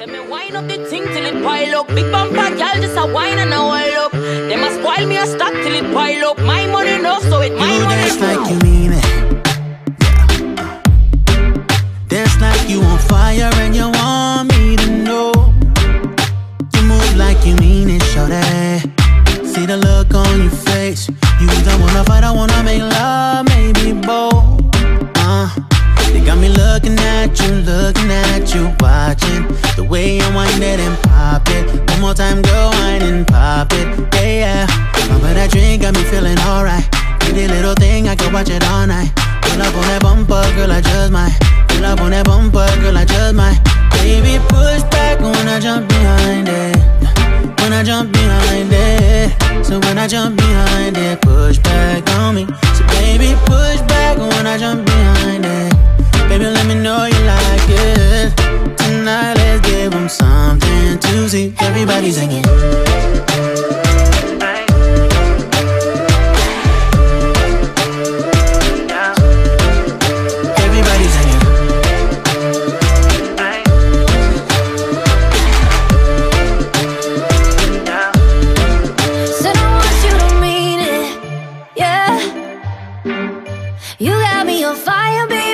Say me wine up the thing till it pile up. Big bumper girl just a wine and a while up. Them a spoil me a stock till it pile up. My money enough so it my money dance too. like you mean it. Dance like you on fire and you want me to know. You move like you mean it, shorty. See the look on your face. You don't wanna fight, I wanna make love, maybe both. They got me looking at you, watching the way you wind it and pop it. One more time, girl, wine and pop it, yeah, yeah. Remember that drink got me feeling alright. Pretty little thing, I could watch it all night. Pull up on that bumper, girl, I just might. Pull up on that bumper, girl, I just might. Baby, push back when I jump behind it. When I jump behind it. So when I jump behind it, push back on me. So baby, push back when I jump behind it. Baby, let me know you like it. Tonight, let's give them something to see. Everybody singing. Everybody singing. Said I want you to mean it, yeah. You got me on fire, baby.